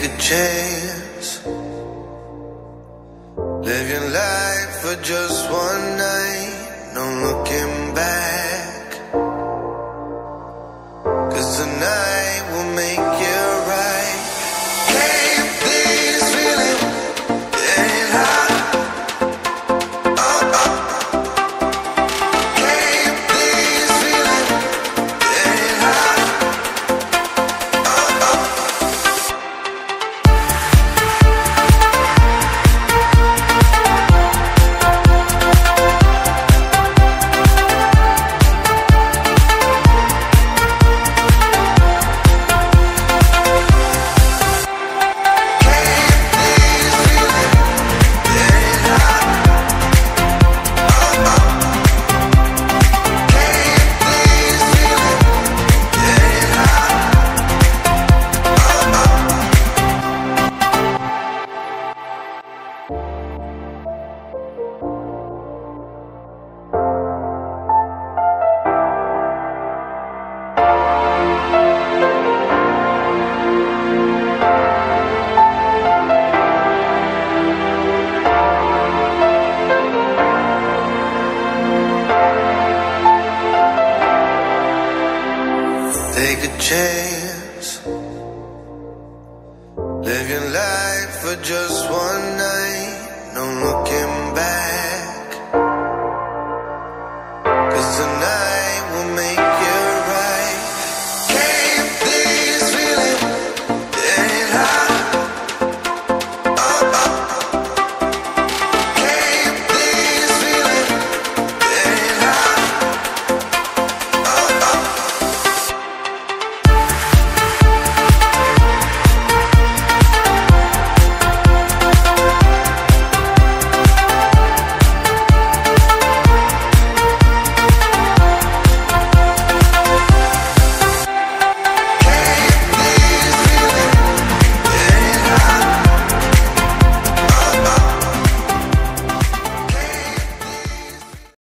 Take a chance. Live your life for just one night. No looking back. 'Cause tonight will make you right. Keep this feeling getting hot. Keep this feeling getting hot. Take a chance. Live your life for just